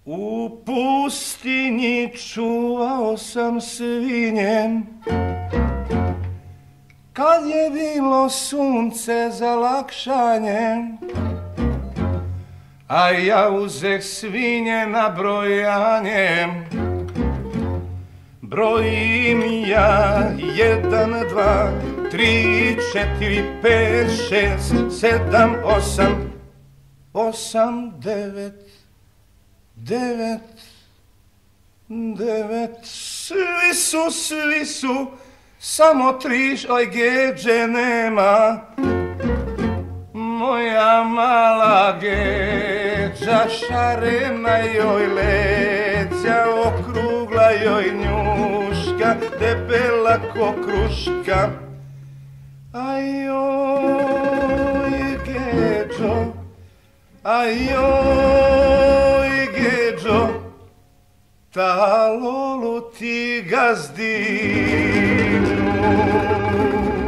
U pustinji čuvao sam svinje, kad je bilo sunce za lakšanje, a ja uzeh svinje na brojanje. Brojim ja 1, 2, 3, 4, 5, 6, 7, 8, 9, 9, svi su, samo 3, oj geđe nema. Moja mala geđa, šarena joj leđa, okrugla joj njuška, debela ko kruška. Ajoj geđo, ajoj geđo, ta lolu ti gazdinu.